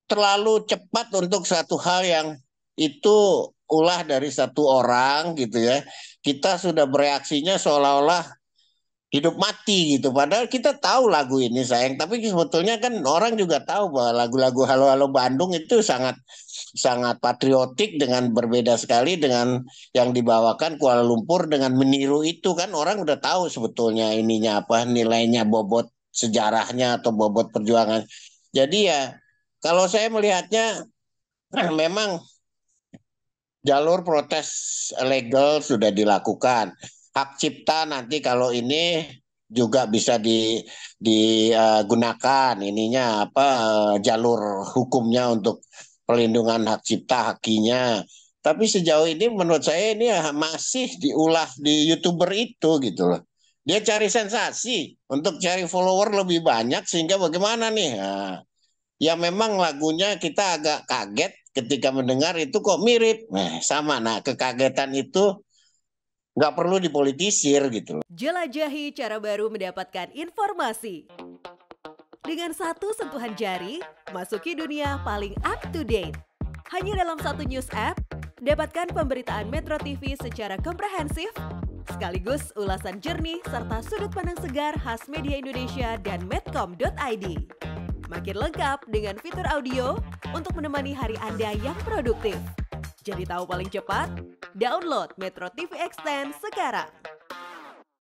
terlalu cepat untuk satu hal yang itu ulah dari satu orang gitu ya. Kita sudah bereaksinya seolah-olah hidup mati gitu. Padahal kita tahu lagu ini sayang, tapi sebetulnya kan orang juga tahu bahwa lagu-lagu Halo Halo Bandung itu sangat sangat patriotik dengan berbeda sekali dengan yang dibawakan Kuala Lumpur dengan meniru itu kan orang udah tahu sebetulnya ininya apa nilainya bobot sejarahnya atau bobot perjuangan. Jadi ya kalau saya melihatnya memang jalur protes legal sudah dilakukan. Hak cipta nanti kalau ini juga bisa digunakan ininya apa jalur hukumnya untuk perlindungan hak cipta hakinya. Tapi sejauh ini menurut saya ini masih diulah di YouTuber itu gitu loh. Dia cari sensasi untuk cari follower lebih banyak sehingga bagaimana nih? Nah, ya memang lagunya kita agak kaget ketika mendengar itu kok mirip. Nah, sama. Nah, kekagetan itu nggak perlu dipolitisir gitu loh. Jelajahi cara baru mendapatkan informasi. Dengan satu sentuhan jari, masuki dunia paling up to date. Hanya dalam satu news app, dapatkan pemberitaan Metro TV secara komprehensif, sekaligus ulasan jernih serta sudut pandang segar khas media Indonesia dan medcom.id. Makin lengkap dengan fitur audio untuk menemani hari Anda yang produktif. Jadi tahu paling cepat? Download Metro TV Extend sekarang.